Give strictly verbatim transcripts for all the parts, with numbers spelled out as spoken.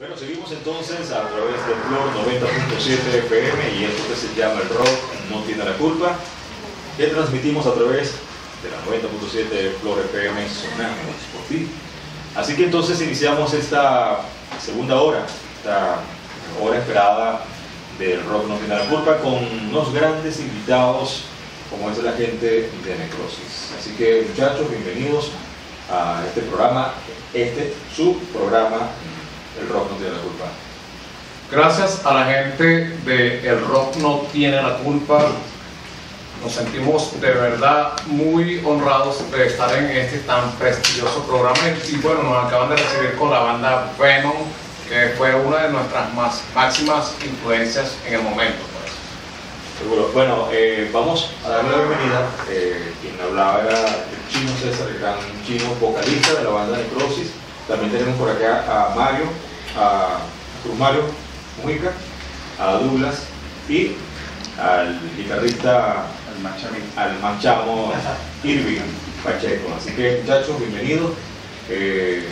Bueno, seguimos entonces a través de Flor noventa punto siete F M y esto que se llama El Rock No Tiene la Culpa, que transmitimos a través de la noventa punto siete Flor F M Sonamos por ti. Así que entonces iniciamos esta segunda hora, esta hora esperada del Rock No Tiene la Culpa con unos grandes invitados como es la gente de Necrosis. Así que muchachos, bienvenidos a este programa, este su programa El Rock No Tiene la Culpa. Gracias a la gente de El Rock No Tiene la Culpa. Nos sentimos de verdad muy honrados de estar en este tan prestigioso programa. Y bueno, nos acaban de recibir con la banda Venom, que fue una de nuestras más máximas influencias en el momento. Pues. Seguro. Bueno, eh, vamos a darle la bienvenida. Eh, quien hablaba era el Chino César, el gran chino vocalista de la banda Necrosis. También tenemos por acá a Mario, a Cruz Mario Mujica, a Douglas y al guitarrista, al manchamo Irving Pacheco. Así que muchachos, bienvenidos. Eh...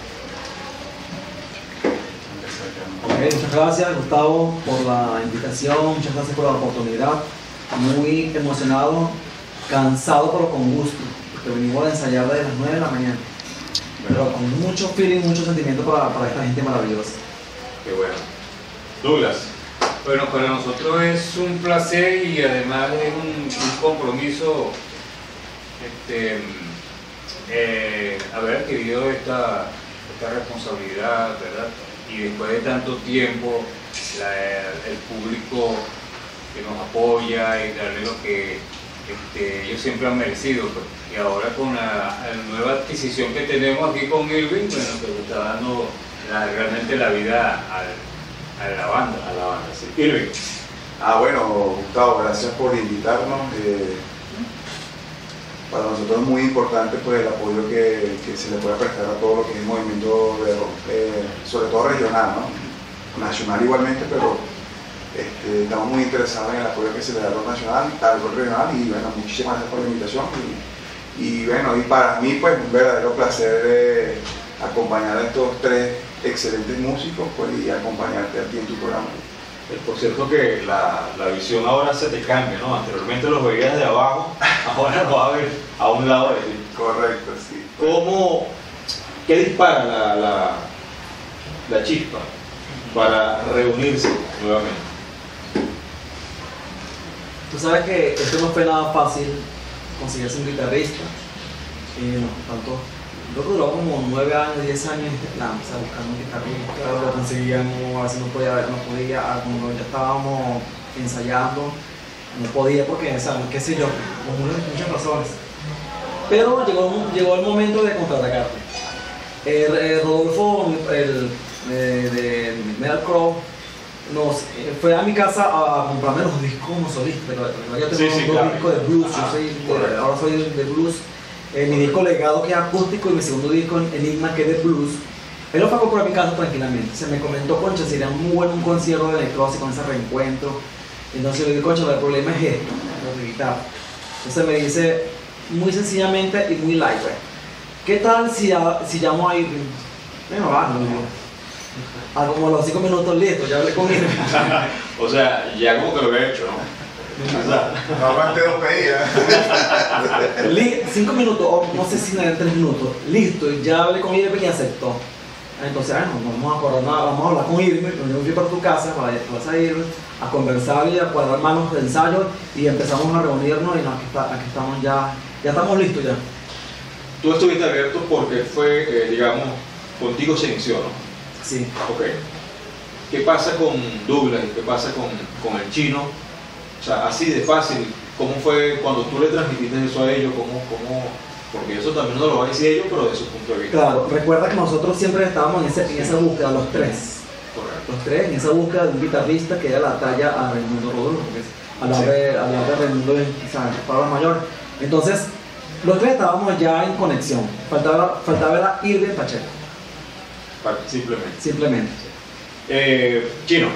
Okay, muchas gracias Gustavo por la invitación, muchas gracias por la oportunidad. Muy emocionado, cansado pero con gusto, porque venimos a ensayar desde las nueve de la mañana. Pero con mucho feeling, mucho sentimiento para, para esta gente maravillosa. Qué bueno. Douglas. Bueno, para nosotros es un placer y además es un, un compromiso este, eh, haber adquirido esta, esta responsabilidad, ¿verdad? Y después de tanto tiempo, la, el público que nos apoya y darle lo que este, ellos siempre han merecido. Pues. Y ahora con la, la nueva adquisición que tenemos aquí con Irving, bueno, que está dando la, realmente la vida al, a la banda. A la banda, sí. Irving. Ah, bueno, Gustavo, gracias por invitarnos. Eh, para nosotros es muy importante pues, el apoyo que, que se le pueda prestar a todo lo que es el movimiento de rock, eh, sobre todo regional, ¿no? Nacional igualmente, pero este, estamos muy interesados en el apoyo que se le da al rock nacional, al rock regional, y bueno, muchísimas gracias por la invitación. Y, y bueno, y para mí pues un verdadero placer eh, acompañar a estos tres excelentes músicos pues, y acompañarte aquí en tu programa. Por cierto que la, la visión ahora se te cambia, ¿no? Anteriormente los veías de abajo, ahora los vas a ver a un lado de ti. Correcto, sí. ¿Cómo, qué dispara la, la, la chispa para reunirse nuevamente? Tú sabes que esto no fue nada fácil conseguirse un guitarrista. Y no, tanto, yo creo que duró como nueve años, diez años en este plan, o sea, buscando un guitarrista, lo conseguíamos, a veces no podía, no podía, cuando ya estábamos ensayando, no podía porque, o sea, qué sé yo, por muchas razones. Pero llegó, llegó el momento de contraatacarte. El, el Rodolfo, el, de, de Metal Crow, nos, eh, fue a mi casa a comprarme los discos como solista, pero yo tengo sí, sí, dos claro. discos de blues, Ah, yo soy de, ahora soy de, de blues. Eh, mi disco Legado, que es acústico, y mi segundo disco Enigma, que es de blues. Él lo fue a comprar a mi casa tranquilamente. Se me comentó, concha, sería muy bueno un concierto de Necrosis con ese reencuentro. Entonces yo le dije, concha, el problema es esto, la guitarra. Entonces me dice, muy sencillamente y muy light, ¿qué tal si, a, si llamo a Irving? Bueno, va, no, no. A como a los cinco minutos, listo, ya hablé con Irving. O sea, ya como que lo había hecho, ¿no? O sea, No aguanté dos pedidas. Cinco minutos, o no sé si en tres minutos, listo, y ya hablé con Irving y aceptó. Entonces, bueno, no vamos a acordar nada, vamos a hablar con Irving, yo fui para tu casa, para vas a ir a conversar y a cuadrar manos de ensayo, y empezamos a reunirnos y no, aquí, está, aquí estamos ya, ya estamos listos ya. tú estuviste abierto porque fue, eh, digamos, contigo se inició, ¿no? Sí. Ok. ¿Qué pasa con Douglas y qué pasa con, con el chino? O sea, así de fácil, ¿cómo fue cuando tú le transmitiste eso a ellos? ¿Cómo, cómo? Porque eso también no lo va a decir ellos, pero de su punto de vista. Claro, recuerda que nosotros siempre estábamos en, ese, en esa búsqueda, los tres. Correcto. Los tres, en esa búsqueda de un guitarrista que era la talla a Raimundo Rodolfo, porque hablar de, hablar de Raimundo es quizás palabra mayor. Entonces, los tres estábamos ya en conexión. Faltaba, faltaba era Irving Pacheco. Simplemente. Simplemente. Eh, Chino,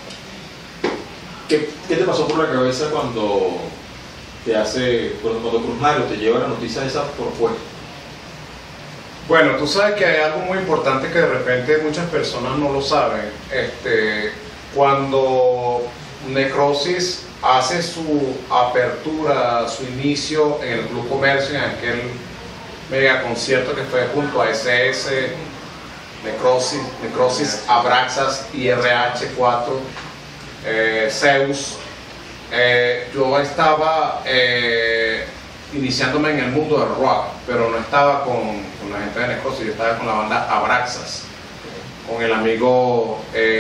¿qué, ¿qué te pasó por la cabeza cuando te hace, cuando, cuando Cruz Mario te lleva la noticia esa por fuera? Bueno, tú sabes que hay algo muy importante que de repente muchas personas no lo saben. Este, cuando Necrosis hace su apertura, su inicio en el Club Comercio, en aquel mega concierto que fue junto a S S, Necrosis, Necrosis, Abraxas y R H cuatro, eh, Zeus, eh, yo estaba eh, iniciándome en el mundo del rock, pero no estaba con, con la gente de Necrosis, yo estaba con la banda Abraxas, con el amigo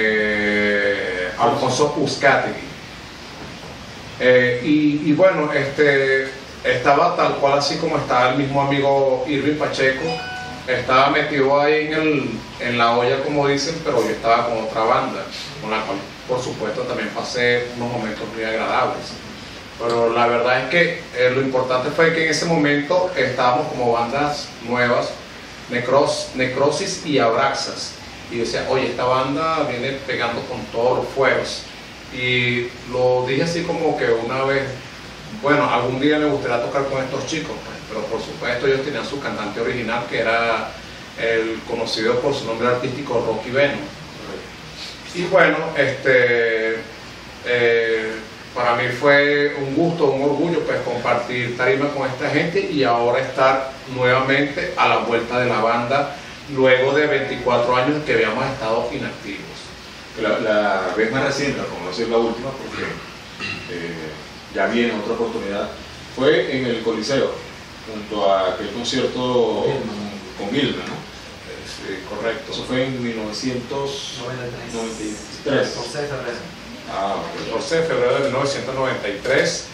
eh, Alfonso Uzcategui. Eh, y, y bueno, este, estaba tal cual así como estaba el mismo amigo Irving Pacheco, estaba metido ahí en, el, en la olla, como dicen, pero yo estaba con otra banda, con la cual por supuesto también pasé unos momentos muy agradables. Pero la verdad es que eh, lo importante fue que en ese momento estábamos como bandas nuevas, Necros, Necrosis y Abraxas, y decía, oye, esta banda viene pegando con todos los fuegos. Y lo dije así como que una vez, bueno, algún día me gustaría tocar con estos chicos, pues, pero por supuesto ellos tenían su cantante original, que era el conocido por su nombre artístico Rocky Venom. Y bueno, este, eh, para mí fue un gusto, un orgullo, pues, compartir tarima con esta gente y ahora estar nuevamente a la vuelta de la banda luego de veinticuatro años que habíamos estado inactivos. La, la vez más reciente, como no ser la última, porque eh, ya viene otra oportunidad, fue en el Coliseo, junto a aquel concierto con Gilman, ¿no? Sí, correcto. Eso fue en mil novecientos noventa y tres. catorce de febrero. Ah, ok. catorce de febrero de mil novecientos noventa y tres.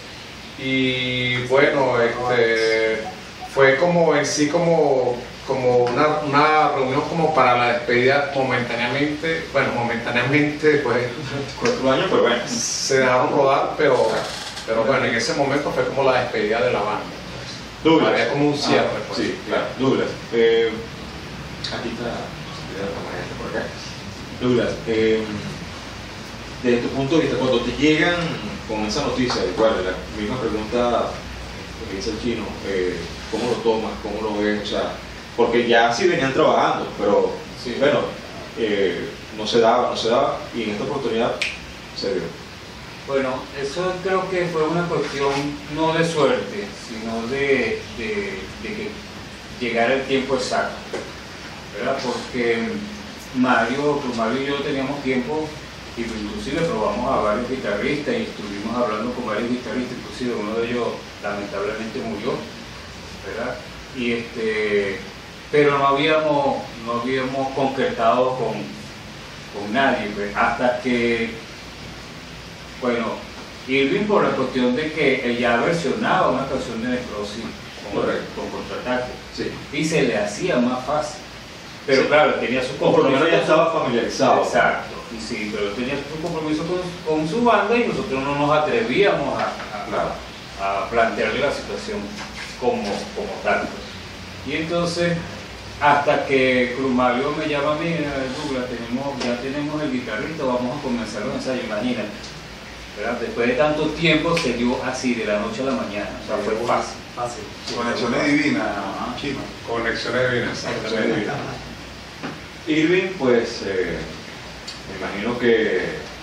Y bueno, este, fue como en sí como, como una, una reunión como para la despedida momentáneamente, bueno, momentáneamente después Cuatro años, pero bueno. se dejaron rodar, pero, pero bueno, en ese momento fue como la despedida de la banda. Douglas. Había como un cierre, Ah, pues. sí, claro. Douglas. Eh, aquí está, por acá. Douglas, eh, desde tu punto de vista, cuando te llegan con esa noticia, igual, la misma pregunta que dice el chino, eh, ¿cómo lo tomas? ¿Cómo lo ves? O sea, porque ya sí venían trabajando, pero Sí. bueno, eh, no se daba, no se daba, y en esta oportunidad se dio. Bueno, eso creo que fue una cuestión no de suerte, sino de, de, de que llegara el tiempo exacto, ¿verdad? Porque Mario, pues Mario y yo teníamos tiempo, y inclusive probamos a varios guitarristas y estuvimos hablando con varios guitarristas, inclusive uno de ellos lamentablemente murió, ¿verdad? Y este, pero no habíamos, no habíamos concretado con, con nadie, pues, hasta que, bueno, Irving, por la cuestión de que ella versionaba una canción de Necrosis con, con Contraataque, Sí. y se le hacía más fácil. Pero Sí. claro, tenía su O por lo compromiso. menos ya con su- estaba familiarizado. Exacto, y sí, pero tenía su compromiso con, con su banda y nosotros no nos atrevíamos a, a, Claro. a plantearle la situación como, como tal. Y entonces, hasta que Cruz Mario me llama a mí, Douglas, tenemos, ya tenemos el guitarrista, vamos a comenzar los ensayos, imagínate. ¿Verdad? Después de tanto tiempo se dio así, de la noche a la mañana, o sea, fue fácil. Fácil. Conexiones divinas, chino. Conexiones divinas. Conexiones divinas. Irving, pues, eh, me imagino que,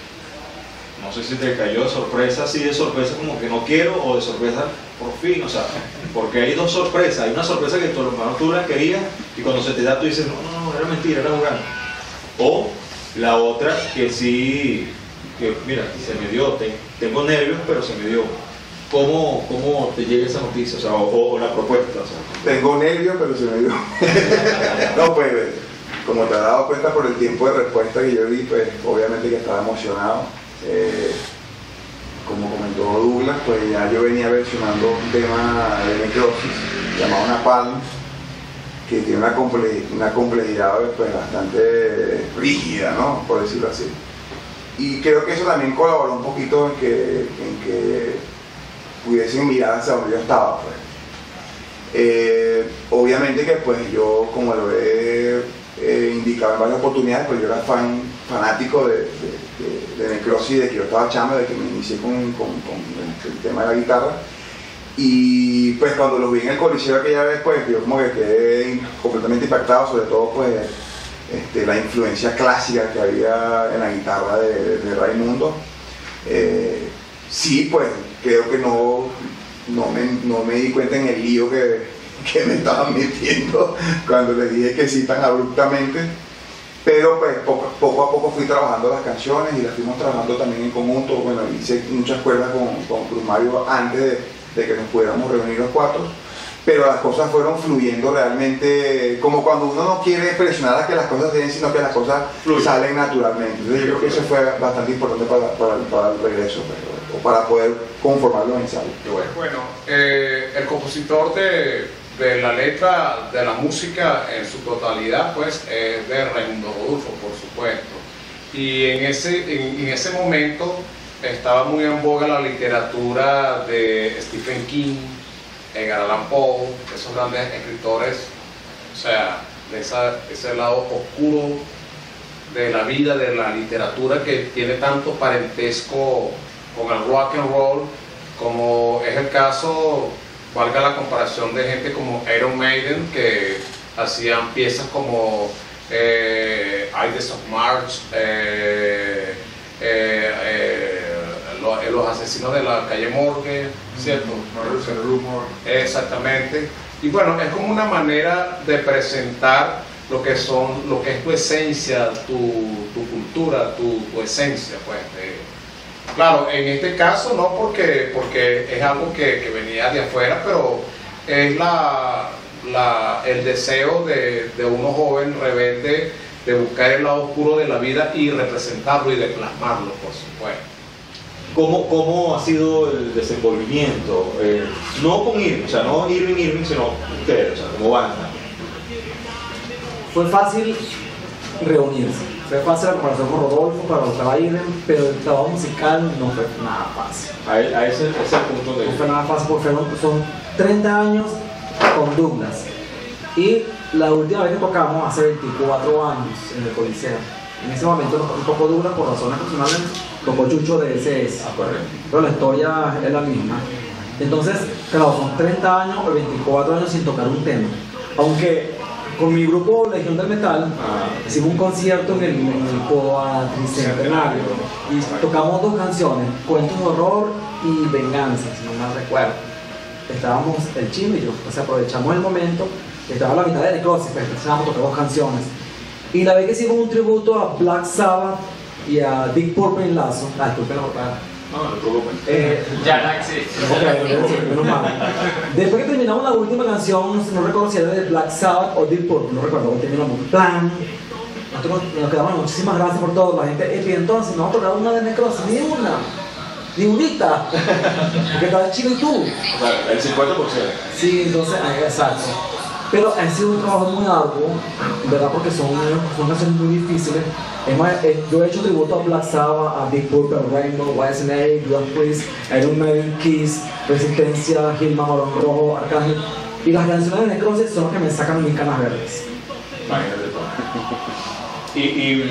no sé si te cayó de sorpresa, así de sorpresa como que no quiero, o de sorpresa por fin, o sea, porque hay dos sorpresas, hay una sorpresa que por lo menos tú la querías, y cuando se te da tú dices, no, no, no, era mentira, era jugando. O la otra que sí, que mira, se me dio, te- tengo nervios, pero se me dio. ¿Cómo, cómo te llega esa noticia, o sea, o, o la propuesta? O sea, Tengo nervios, pero se me dio. No, pues, como te has dado cuenta por el tiempo de respuesta que yo di, pues obviamente que estaba emocionado. Eh, como comentó Douglas, pues ya yo venía versionando un tema de Necrosis llamado Napalm, que tiene una, comple una complejidad pues, bastante rígida, ¿no? Por decirlo así. Y creo que eso también colaboró un poquito en que, en que pudiesen mirar hacia donde yo estaba, pues. Eh, obviamente que pues yo, como lo he eh, indicado en varias oportunidades, pues yo era fan, fanático de, de, de, de Necrosis, de que yo estaba chamo, de que me inicié con, con, con el, el tema de la guitarra, Y pues cuando los vi en el Coliseo aquella vez, pues yo como que quedé completamente impactado, sobre todo pues este, la influencia clásica que había en la guitarra de, de Raimundo. Eh, sí, pues creo que no, no, me, no me di cuenta en el lío que, que me estaban metiendo cuando les dije que sí tan abruptamente. Pero pues poco, poco a poco fui trabajando las canciones y las fuimos trabajando también en conjunto. Bueno, hice muchas cuerdas con, con Cruz Mario antes de, de que nos pudiéramos reunir los cuatro, pero las cosas fueron fluyendo realmente, como cuando uno no quiere presionar a que las cosas se den, sino que las cosas Fluye. salen naturalmente. Entonces yo creo que eso fue bastante importante para, para, para el regreso, pero, o para poder conformar los ensayos. Bueno, bueno eh, el compositor de, de la letra de la música en su totalidad pues es de Raimundo Rodolfo, por supuesto, y en ese, en, en ese momento estaba muy en boga la literatura de Stephen King, Edgar Allan Poe, esos grandes escritores, o sea, de esa, ese lado oscuro de la vida, de la literatura que tiene tanto parentesco con el rock and roll, como es el caso, valga la comparación, de gente como Iron Maiden, que hacían piezas como eh, Ides of March, eh, eh, eh, los, los asesinos de la calle Morgue, ¿cierto? Exactamente. Y bueno, es como una manera de presentar lo que son, lo que es tu esencia, tu, tu cultura, tu, tu esencia, pues. De, claro, en este caso no porque, porque es algo que, que venía de afuera, pero es la, la, el deseo de, de uno joven rebelde de buscar el lado oscuro de la vida y representarlo y de plasmarlo, por supuesto. ¿Cómo, ¿Cómo ha sido el desenvolvimiento? Eh, no con Irving, o sea, no Irving Irving, sino ustedes, o sea, como banda. Fue fácil reunirse, fue fácil la comparación con Rodolfo para buscar a Irving, pero el trabajo musical no fue nada fácil. A, a ese, ese es el punto de... No fue nada fácil porque son treinta años con Douglas. Y la última vez que tocamos, hace veinticuatro años, en el Coliseo. En ese momento un poco Douglas por razones personales, tocó Chucho de ese ese. Ah, correcto. Pero la historia es la misma. Entonces, claro, son treinta años o veinticuatro años sin tocar un tema. Aunque con mi grupo Legión del Metal ah. hicimos un concierto en el, en el Coa Tricentenario y tocamos dos canciones, Cuentos de Horror y Venganza, si no me recuerdo. Estábamos el Chino y yo, entonces aprovechamos el momento, estaba a la mitad de Necrosis, pero empezamos a tocar dos canciones. Y la vez que hicimos un tributo a Black Sabbath y a Deep Purple en Lazo, ah, disculpen, no, no, no te preocupes. Eh, ya no existe. Okay, menos mal. Después que terminamos la última canción, no recuerdo si era de Black Sabbath o Deep Purple, no recuerdo, terminamos plan. Nosotros nos quedamos, muchísimas gracias por todo, la gente, y entonces no vamos a tocar una de Necrosis, ni una, ni unita, porque estaba Chino y tú. O sea, el cincuenta por ciento. Sí, entonces, exacto. Pero ha sido un trabajo muy arduo, ¿verdad? Porque son, son canciones muy difíciles. Es más, eh, yo he hecho tributo a Black Sabbath, a Deep Purple, Rainbow, Y S N A, Judas Priest, Iron Maiden, Kiss, Resistencia, Gilman, Balón Rojo, Arcángel. Y las canciones de Necrosis son las que me sacan mis canas verdes. Imagínate todo. Y, y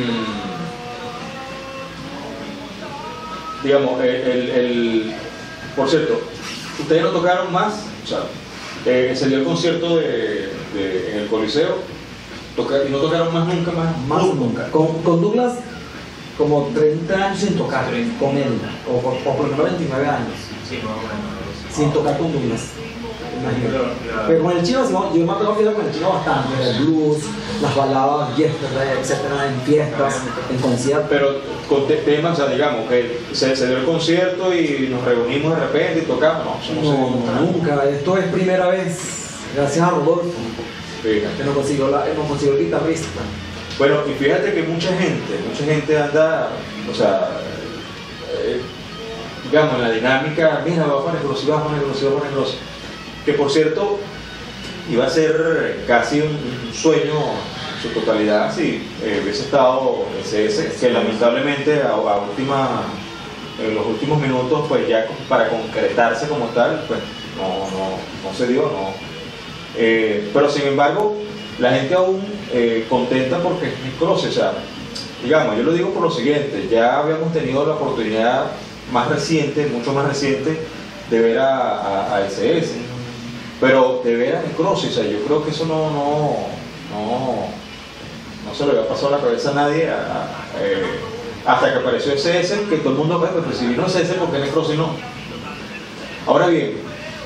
digamos, el, el, el, por cierto, ustedes no tocaron más, o sea, Eh, se dio el concierto de, de, en el Coliseo toca, y no tocaron más nunca más, más nunca. Con, con Douglas como treinta años sin tocar con él, o por, o por ejemplo veintinueve años sí, no, no, no, sin tocar con Douglas. Pero, pero con el Chino, yo me acuerdo que con el Chino bastante, el blues, las baladas, yesterday, etcétera, en fiestas, en conciertos. Pero con te temas, o sea, digamos, que se, se dio el concierto y nos reunimos de repente y tocamos, no, eso no, no, se no nunca, esto es primera vez, gracias a Rodolfo, fíjate. que nos consiguió, la, nos consiguió el guitarrista. Bueno, y fíjate que mucha gente, mucha gente anda, o sea, eh, digamos, en la dinámica, mira, va a poner Necrosis, va a poner Necrosis, va a poner Necrosis. Que por cierto, iba a ser casi un, un sueño en su totalidad si eh, hubiese estado el C S, que lamentablemente a, a última, en los últimos minutos, pues ya para concretarse como tal, pues no, no, no se dio, no. Eh, pero sin embargo, la gente aún eh, contenta porque es Necrosis, o sea, digamos, yo lo digo por lo siguiente, ya habíamos tenido la oportunidad más reciente, mucho más reciente, de ver a, a, a ese ese. Pero de ver a Necrosis, o sea, yo creo que eso no, no, no, no se le había pasado a la cabeza a nadie a, a, eh, hasta que apareció ese ese, que todo el mundo, pues, pero si vino ese ese, ¿por qué Necrosis no? Ahora bien,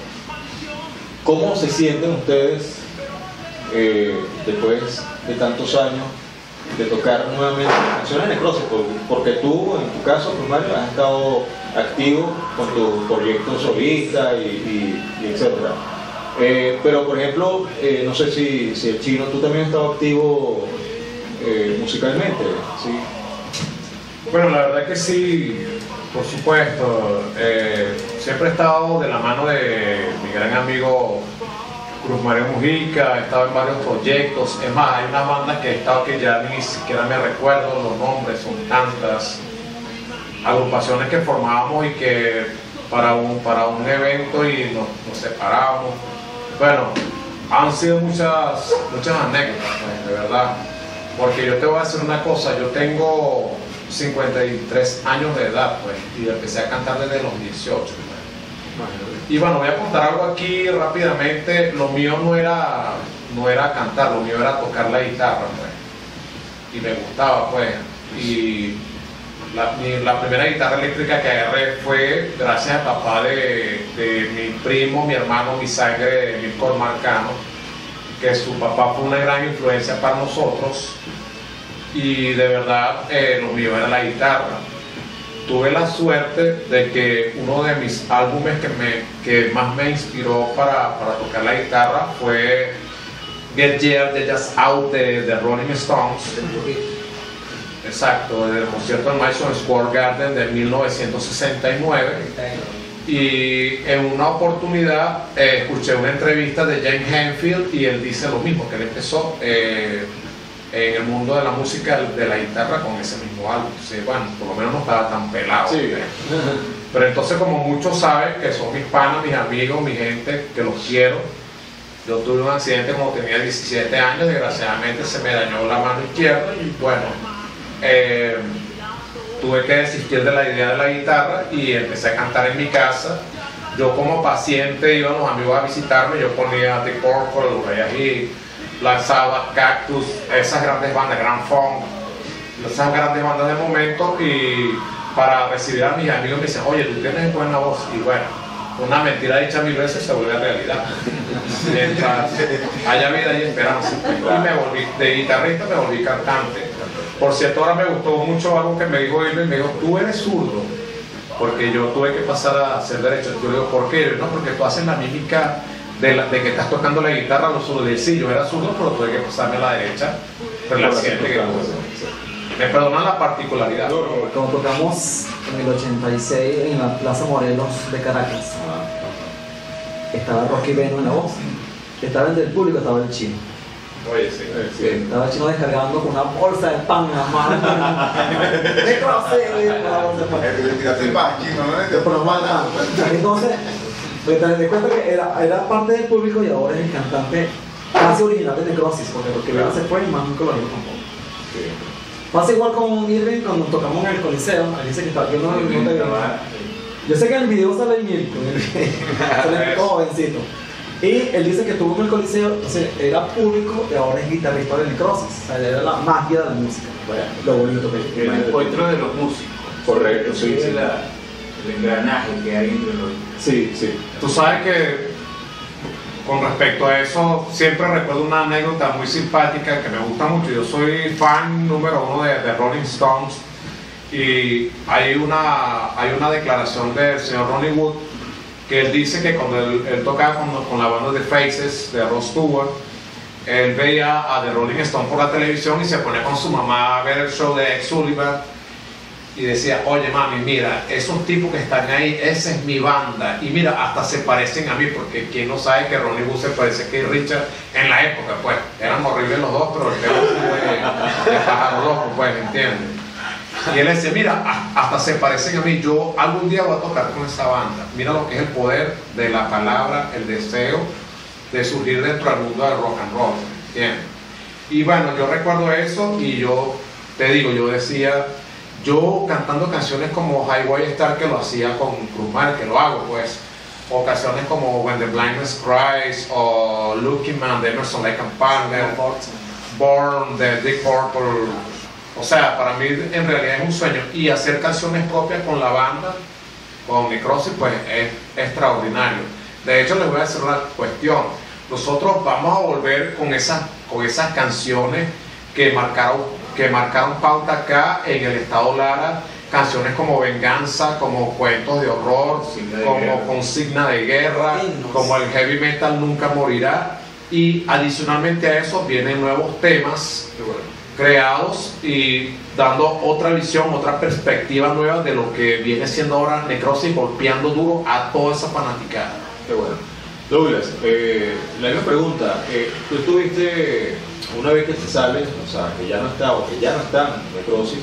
¿cómo se sienten ustedes eh, después de tantos años de tocar nuevamente canciones de Necrosis? Porque tú, en tu caso, pues, Mario, has estado activo con tu proyecto solista y, y, y etcétera. Eh, pero, por ejemplo, eh, no sé si, si el Chino, tú también has estado activo eh, musicalmente, ¿sí? Bueno, la verdad que sí, por supuesto. Eh, siempre he estado de la mano de mi gran amigo Cruz Mario Mujica, he estado en varios proyectos. Es más, hay una banda que he estado que ya ni siquiera me recuerdo los nombres, son tantas agrupaciones que formábamos y que para un, para un evento y nos, nos separábamos. Bueno, han sido muchas, muchas anécdotas, pues, de verdad. Porque yo te voy a decir una cosa, yo tengo cincuenta y tres años de edad, pues, y empecé a cantar desde los dieciocho. Pues. Y bueno, voy a contar algo aquí rápidamente. Lo mío no era, no era cantar, lo mío era tocar la guitarra, pues. Y me gustaba, pues. Y la, mi, la primera guitarra eléctrica que agarré fue gracias al papá de, de mi primo, mi hermano, mi sangre, Mirko Marcano, que su papá fue una gran influencia para nosotros. Y de verdad, eh, lo mío era la guitarra. Tuve la suerte de que uno de mis álbumes que, me, que más me inspiró para, para tocar la guitarra fue Get Year, Get Just Out de, de Rolling Stones. Exacto, del concierto en Madison Square Garden de mil novecientos sesenta y nueve. Y en una oportunidad eh, escuché una entrevista de James Hetfield y él dice lo mismo, que él empezó eh, en el mundo de la música de la guitarra con ese mismo álbum. Sí, bueno, por lo menos no estaba tan pelado. Sí. Pero entonces, como muchos saben, que son mis panas, mis amigos, mi gente, que los quiero, yo tuve un accidente cuando tenía diecisiete años, desgraciadamente se me dañó la mano izquierda y bueno, eh, tuve que desistir de la idea de la guitarra y empecé a cantar en mi casa. Yo como paciente iban los amigos a visitarme, yo ponía The Purple, los Reyes Heat, Black Sabbath, Cactus, esas grandes bandas, Grand Funk, esas grandes bandas de momento, y para recibir a mis amigos me dicen, oye, tú tienes buena voz, y bueno, una mentira dicha mil veces se vuelve realidad. Mientras haya vida y esperanza. Y me volví, de guitarrista me volví cantante. Por cierto, ahora me gustó mucho algo que me dijo él, me dijo, tú eres zurdo, porque yo tuve que pasar a ser derecho. Yo le digo, ¿por qué? No, porque tú haces la mímica de, la, de que estás tocando la guitarra a los zurdos. Y sí, yo era zurdo, pero tuve que pasarme a la derecha, por el accidente que tuve. Me perdonan la particularidad. Cuando tocamos en el ochenta y seis en la Plaza Morelos de Caracas, estaba Rocky Beno en la voz, estaba el del público, estaba el Chino. Oye, sí, sí. Estaba el Chino descargando con una bolsa de pan en la mano. ¡Qué Entonces, te das cuenta que era, era parte del público y ahora es el cantante casi original de Necrosis, porque Rocky Beno se fue y más nunca lo vimos tampoco. Pasa igual con Irving cuando tocamos en el Coliseo. Él dice que está, yo no, no te vi. Yo sé que en el video sale el Mirko, sale todo jovencito. Y él dice que estuvo en el Coliseo, entonces era público y ahora es guitarrista de Necrosis. O sea, era la magia de la música. Bueno, lo bonito que es. El encuentro de los músicos. Correcto, sí. Es sí. La, el engranaje que hay entre los. Sí, sí. Tú sabes que con respecto a eso, siempre recuerdo una anécdota muy simpática que me gusta mucho. Yo soy fan número uno de, de Rolling Stones y hay una, hay una declaración del señor Ronnie Wood que él dice que cuando él, él tocaba con, con la banda de Faces de Rod Stewart, él veía a The Rolling Stones por la televisión y se ponía con su mamá a ver el show de Ed Sullivan y decía, oye mami, mira, esos tipos que están ahí, esa es mi banda. Y mira, hasta se parecen a mí, porque quien no sabe que Ronnie Wood se parece a Keith Richards en la época, pues. Eran horribles los dos, pero el tema fue de pájaro loco, pues, ¿entiendes? Y él decía, mira, hasta se parecen a mí, yo algún día voy a tocar con esa banda. Mira lo que es el poder de la palabra, el deseo de surgir dentro del mundo del rock and roll, ¿entiendes? Y bueno, yo recuerdo eso y yo, te digo, yo decía, yo cantando canciones como Highway Star, que lo hacía con Cruz Mar, que lo hago, pues, o canciones como When the Blindness Cries o Looking Man de Emerson Lake and Palmer, Born de Deep Purple. O sea, para mí en realidad es un sueño, y hacer canciones propias con la banda, con Necrosis, pues es extraordinario. De hecho, les voy a decir una cuestión: nosotros vamos a volver con esas, con esas canciones que marcaron, que marcaron pauta acá en el estado Lara, canciones como Venganza, como Cuentos de Horror, Consigna de como guerra. Consigna de Guerra, Himnos. como el Heavy Metal Nunca Morirá, y adicionalmente a eso vienen nuevos temas creados y dando otra visión, otra perspectiva nueva de lo que viene siendo ahora Necrosis, golpeando duro a toda esa fanaticada. Qué bueno. Douglas, eh, la misma pregunta. Eh, tú estuviste, una vez que te sales, o sea, que ya no está, o que ya no está en Necrosis,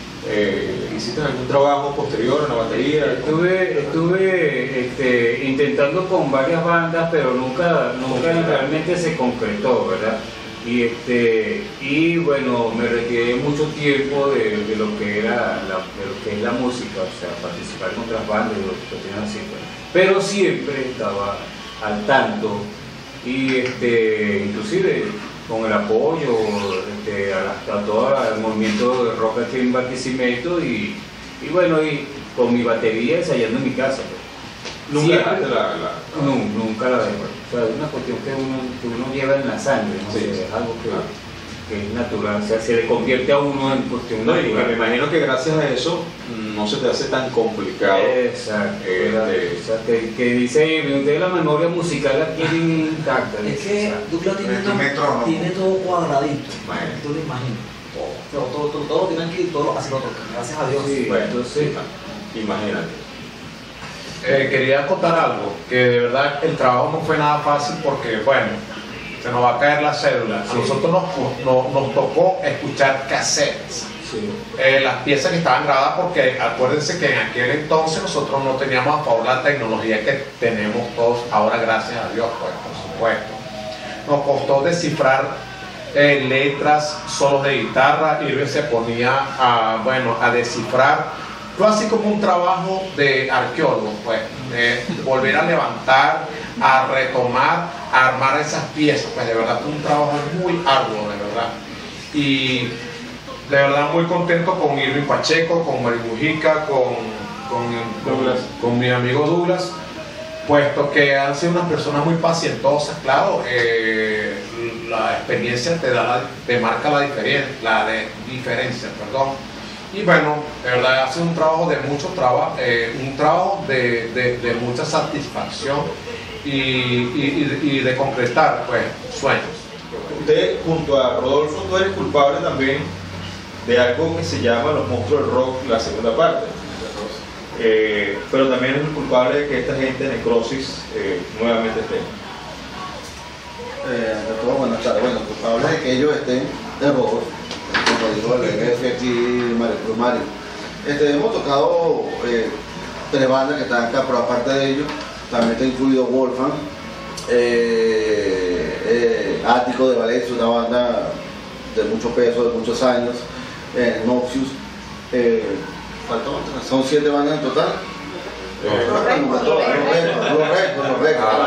eh, ¿hiciste algún trabajo posterior en la batería? Estuve, estuve este, intentando con varias bandas, pero nunca, nunca realmente se concretó, ¿verdad? Y, este, y bueno, me retiré mucho tiempo de, de lo que era la, de lo que es la música, o sea, participar en otras bandas y cuestiones así, pues. Pero siempre estaba al tanto, y este, inclusive con el apoyo este, a, a todo el movimiento de rock aquí en Barquisimeto, y, y bueno, y con mi batería ensayando en mi casa, pues. ¿Nunca Siempre- dejaste la, la, No, nunca la dejo. O sea, es una cuestión que uno, que uno lleva en la sangre, ¿no? Sí, O sea, sí. es algo que, Claro. que es natural, o sea, se le convierte a uno en cuestión No, y que me natural. imagino que gracias a eso no se te hace tan complicado. Exacto, Eh, ¿verdad? de- O sea, que, que dice, ustedes la memoria musical la tienen intacta. Es dice, que o sea, Douglas tiene, Es tu todo- metrónomo. tiene todo cuadradito. Bueno. Tú lo imaginas. Todo, todo, todo, todo lo tienen aquí y todo lo- así lo tocan. Gracias a Dios. Sí. Bueno, entonces- sí, imagínate. Eh, quería contar algo, que de verdad el trabajo no fue nada fácil porque, bueno, se nos va a caer la cédula. A Sí. nosotros nos, nos, nos tocó escuchar cassettes, sí. eh, las piezas que estaban grabadas, porque acuérdense que en aquel entonces nosotros no teníamos a favor la tecnología que tenemos todos ahora, gracias a Dios, pues, por supuesto. Nos costó descifrar eh, letras, solos de guitarra, y se ponía a, bueno, a descifrar. Fue así como un trabajo de arqueólogo, pues, de volver a levantar, a retomar, a armar esas piezas, pues de verdad fue un trabajo muy arduo, de verdad. Y de verdad muy contento con Irving Pacheco, con Mari Mujica, con, con, Douglas. con, con mi amigo Douglas, puesto que han sido unas personas muy pacientosas. Claro, eh, la experiencia te, da la- te marca la diferencia, la de diferencia, perdón. Y bueno, de verdad hace un trabajo de mucho trabajo, eh, un trabajo de, de, de mucha satisfacción y, y, y, y de concretar, pues, sueños. Usted, junto a Rodolfo, tú eres culpable también de algo que se llama Los Monstruos del Rock, la segunda parte. Eh, pero también eres el culpable de que esta gente de Necrosis eh, nuevamente esté. Eh, ante todo, buenas tardes. Bueno, culpables de que ellos estén de robo, como dijo el jefe aquí, Mario Cruz Mario. Este, hemos tocado eh, tres bandas que están acá, pero aparte de ellos, también está incluido Wolfgang, eh, eh, Ático de Valencia, una banda de mucho peso, de muchos años, eh, Noxious. Eh, faltó otra, son siete bandas en total. Eh, Los récords, los récords, los récords, los récords.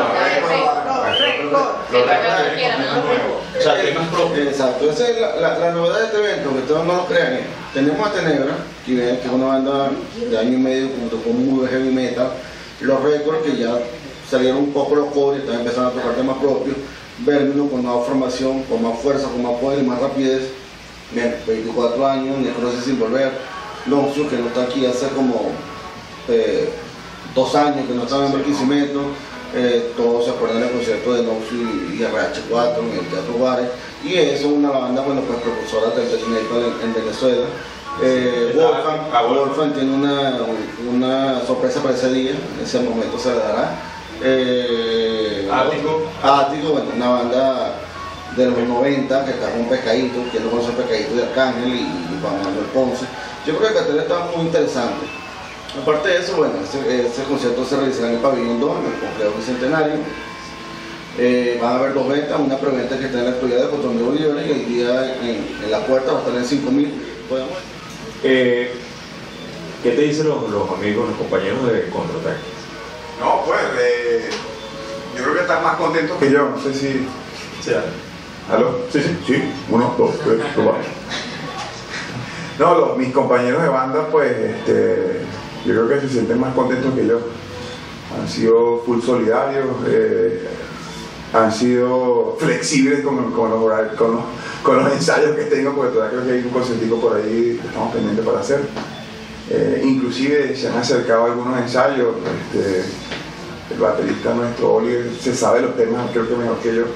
Los récords vienen con temas nuevos. O sea, temas propios. Exacto, esa es la, la, la novedad de este evento, que todos no lo crean. es, Tenemos a Tenebra, que es una banda de año y medio junto con muy heavy metal. Los récords, que ya salieron un poco los covers, están empezando a tocar temas propios. Vermino con nueva formación, con más fuerza, con más poder y más rapidez. Bien, veinticuatro años, Necrosis sin volver. Noxious, que no está aquí hace como eh, dos años, que no estaba en Barquisimeto. Eh, todos se acuerdan del concierto de Noxious y R H cuatro en el Teatro Guares, y eso es una banda, bueno, pues precursora del death metal en, en Venezuela. Eh, Wolfgang, Ah, Wolfgang. Wolfgang tiene una, una sorpresa para ese día, en ese momento se le dará. Eh, Ático. Ático, bueno, una banda de los noventa que está con Pescadito, que no conoce Pescadito de Arcángel y, y Juan Manuel Ponce. Yo creo que el cartel está muy interesante. Aparte de eso, bueno, ese, ese concierto se realizará en el Pabellón dos, en el Complejo Bicentenario. Eh, van a haber dos ventas, una preventa que está en la actualidad de cuatro mil bolívares y el día en, en la puerta va a estar en cinco mil. Podemos. Eh, ¿Qué te dicen los, los amigos, los compañeros de Contraataque? No, pues, eh, yo creo que están más contentos que yo, no sé si... Sí, ¿Aló? Sí, sí, sí, uno, dos, tres, cuatro. No, los, mis compañeros de banda, pues, este, yo creo que se sienten más contentos que yo. Han sido full solidarios, eh, han sido flexibles con, con, los horarios, con, los, con los ensayos que tengo, porque todavía creo que hay un conciertico por ahí que estamos pendientes para hacer. Eh, inclusive se han acercado algunos ensayos. Este, el baterista nuestro, Oliver, se sabe los temas, creo que mejor que yo.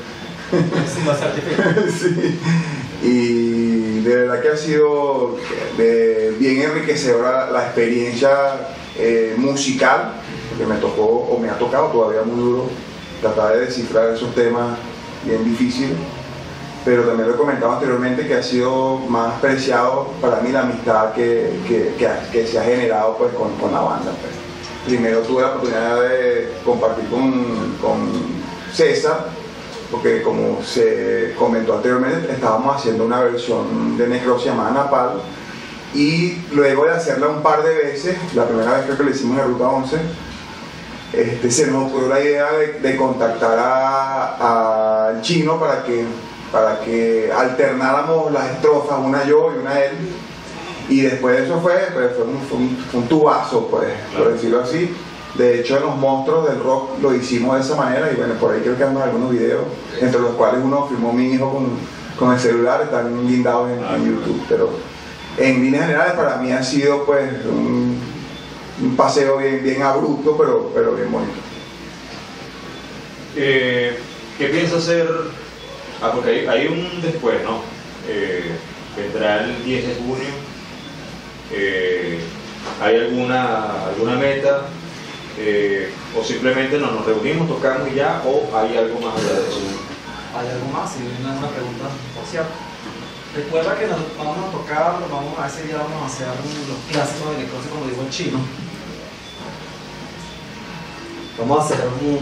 Sí. Y de verdad que ha sido de, bien enriquecedora la experiencia eh, musical, que me tocó o me ha tocado todavía muy duro tratar de descifrar esos temas bien difíciles, pero también lo he comentado anteriormente que ha sido más preciado para mí la amistad que, que, que, que se ha generado pues, con, con la banda. Pues. Primero tuve la oportunidad de compartir con, con César, porque como se comentó anteriormente, estábamos haciendo una versión de Necrosis llamada Napal, y luego de hacerla un par de veces, la primera vez creo que lo hicimos en Ruta once, este, se nos ocurrió la idea de, de contactar al Chino para que, para que alternáramos las estrofas, una yo y una él, y después de eso fue, pues, fue, un, fue, un, fue un tubazo, pues, por decirlo así. De hecho, en los monstruos del rock lo hicimos de esa manera, y bueno, por ahí creo que andan algunos videos, entre los cuales uno filmó mi hijo con, con el celular, están guindados en, en YouTube, pero en líneas generales para mí ha sido pues un, un paseo bien, bien abrupto, pero, pero bien bonito. Eh, ¿Qué piensa hacer? Ah, porque hay, hay un después, ¿no? Eh, vendrá el diez de junio. Eh, ¿Hay alguna, alguna meta? Eh, o simplemente nos, nos reunimos, tocamos y ya, o hay algo más allá de eso. ¿Hay algo más? Sí, una, una pregunta. Por cierto, recuerda que nos vamos a tocar, vamos a ese día vamos a hacer los clásicos de Necrosis, como dijo el Chino. Vamos a hacer un,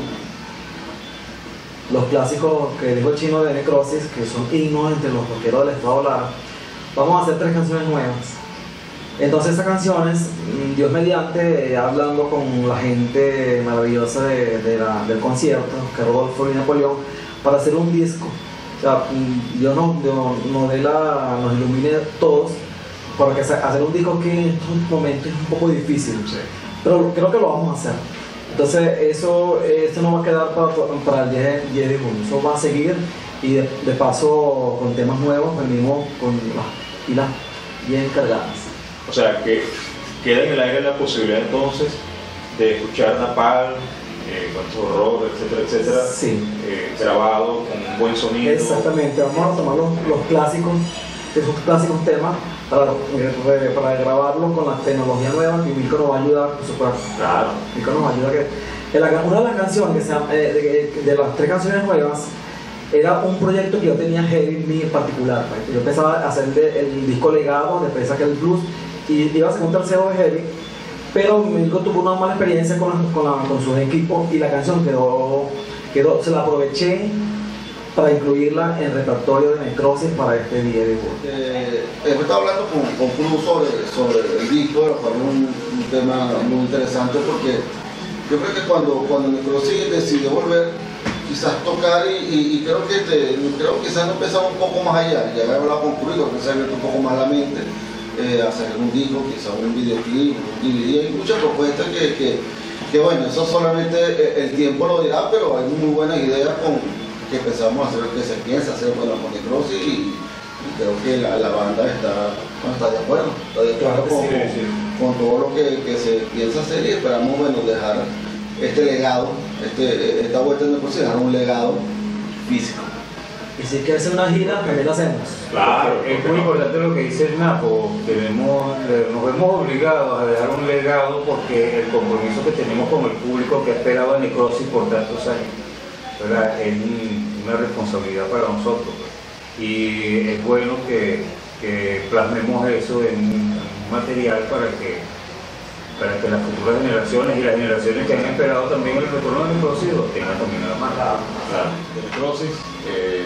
los clásicos que dijo el Chino de Necrosis, que son himnos entre los rockeros del estado Lara. Vamos a hacer tres canciones nuevas. Entonces esas canciones, Dios mediante, hablando con la gente maravillosa de, de la, del concierto, que Rodolfo y Napoleón, para hacer un disco. O sea, Dios nos, Dios nos, dé la, nos ilumine a todos, porque hacer un disco que en estos momentos es un poco difícil, sí. Pero creo que lo vamos a hacer. Entonces eso, eso no va a quedar para, para el diez de junio, eso va a seguir, y de, de paso con temas nuevos, venimos con las pilas bien cargadas. O sea, que queda en el aire la posibilidad entonces de escuchar Napal, eh, con su horror, etcétera, etcétera, sí. eh, grabado con un buen sonido. Exactamente, vamos a tomar los, los clásicos, esos clásicos temas, para, para grabarlos con la tecnología nueva, que Milko nos va a ayudar, por supuesto. Claro. Milko nos va a ayudar. Que, que la, una de las canciones, que se, eh, de, de las tres canciones nuevas, era un proyecto que yo tenía heavy en mí en particular. Pues. Yo pensaba hacer el, el disco legado, después saqué el blues, y iba a hacer un tercero de heavy, pero Milko tuvo una mala experiencia con, la, con, la, con sus equipos, y la canción quedó, quedó, se la aproveché para incluirla en el repertorio de Necrosis para este día de hoy. Eh, hemos estado hablando con, con Cruz sobre, sobre el disco, lo cual es un, un tema muy interesante, porque yo creo que cuando, cuando Necrosis decidió volver, quizás tocar, y, y, y creo que te, creo que quizás no pensaba un poco más allá, ya había hablado con Cruz, que se ha abierto un poco más la mente, eh, hacer un disco, quizás un videoclip, un D V D, hay muchas propuestas que, que, que bueno, eso solamente el tiempo lo dirá, pero hay muy buenas ideas con que empezamos a hacer, que se piensa hacer, bueno, con Necrosis, y, y creo que la, la banda está, bueno, está de acuerdo, está de acuerdo con, sí, sí. con todo lo que, que se piensa hacer, y esperamos, bueno, dejar este legado, este, esta vuelta de Necrosis, dejar un legado físico. Y si hay que hacer una gira, también la hacemos. Claro, es muy importante lo que dice el Napo, tenemos, nos vemos obligados a dejar un legado, porque el compromiso que tenemos con el público que ha esperado a Necrosis por tantos años, ¿verdad? Es una responsabilidad para nosotros, pues. Y es bueno que, que plasmemos eso en un material para que, para que las futuras generaciones y las generaciones que han esperado también el retorno de Necrosis lo tengan también a la mano. Claro, de Necrosis, eh,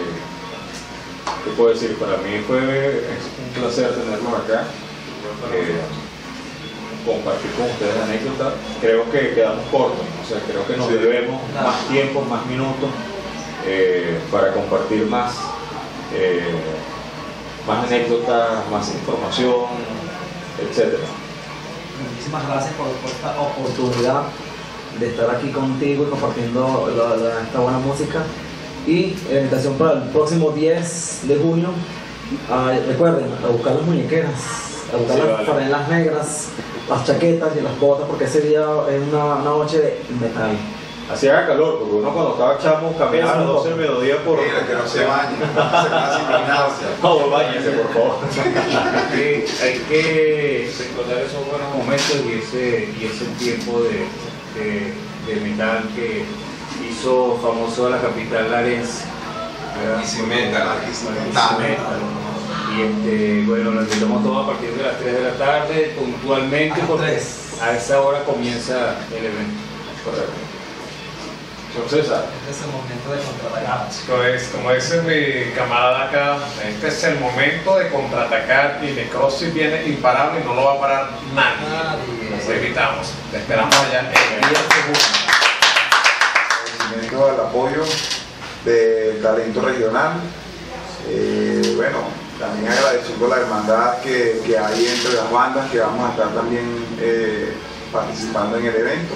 ¿qué puedo decir? Para mí fue un placer tenerlos acá. Eh, compartir con ustedes anécdotas. Creo que quedamos cortos, o sea, creo que nos Sí. debemos más tiempo, más minutos eh, para compartir más, eh, más anécdotas, más información, etcétera. Muchísimas gracias por, por esta oportunidad de estar aquí contigo y compartiendo la- la- esta buena música. Y la invitación para el próximo diez de junio, a- recuerden, a buscar las muñequeras, a buscar Sí, las vale. franelas negras, las chaquetas y las botas, porque ese día es una, una noche de metal. Así haga calor, porque uno cuando estaba chamo caminaba a las doce del mediodía por... Mira, que no se bañe, no se pase gimnasia. No, báñese, por favor. Hay que, hay que recordar esos buenos momentos y ese, y ese tiempo de, de, de metal que hizo famoso a la capital larense. ¿verdad? Y sin metal, aquí sin metal. Metal. Y este, bueno, nos invitamos todos a partir de las tres de la tarde, puntualmente, A las porque tres. a esa hora comienza el evento. Correcto. Señor César. Este es el momento de contraatacar. Como, es, como dice mi camarada acá, este es el momento de contraatacar y Necrosis viene imparable y no lo va a parar nadie. Nadie. Los invitamos, te esperamos allá en el diez de junio. Agradecimiento al apoyo del talento regional. Eh, bueno, también agradeciendo la hermandad que, que hay entre las bandas que vamos a estar también eh, participando en el evento.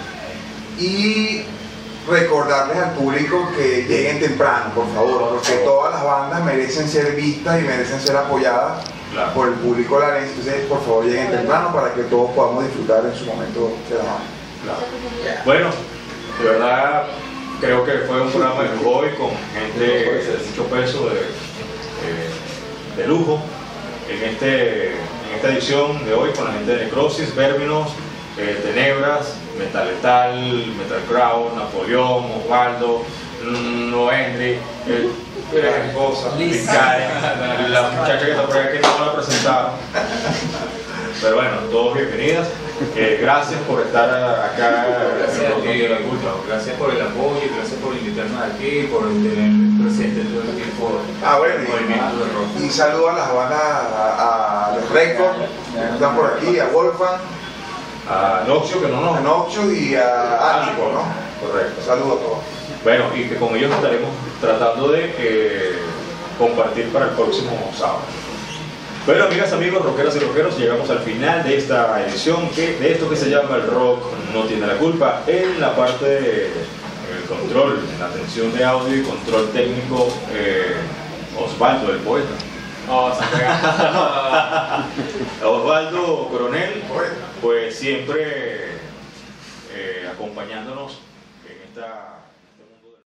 Y recordarles al público que lleguen temprano, por favor, porque todas las bandas merecen ser vistas y merecen ser apoyadas Claro. por el público larense. Entonces, por favor, lleguen temprano para que todos podamos disfrutar en su momento de la banda. Claro. Bueno, de verdad creo que fue un programa de lujo hoy con gente de mucho peso, de, eh, de lujo, en, este, en esta edición de hoy con la gente de Necrosis, Verminos, eh, Tenebras, Metal Letal, Metal Crown, Napoleón, Osvaldo, No Henry, eh, eh, cosas, Liz. Karen, la muchacha que está por aquí que no la presentaron. Pero bueno, todos bienvenidas. Eh, gracias por estar acá. Gracias a ti, Gustavo. Gracias por el apoyo, gracias por invitarnos aquí, por tener presente todo el tiempo Ah, bueno, el movimiento de rock. y, y saludo a las bandas, a, a los Records, que están por aquí, a Wolfgang, A Noxio, que no a nos. Noxio y a Ático, ¿no? Correcto. Saludos a todos. Bueno, y que con ellos estaremos tratando de eh, compartir para el próximo sábado. Bueno, amigas, amigos, rockeras y rockeros, llegamos al final de esta edición que, de esto que se llama El Rock No Tiene la Culpa. En la parte de el control, en la atención de audio y control técnico, eh, Osvaldo, el poeta. No, se pega. Osvaldo Coronel, pues siempre eh, acompañándonos en esta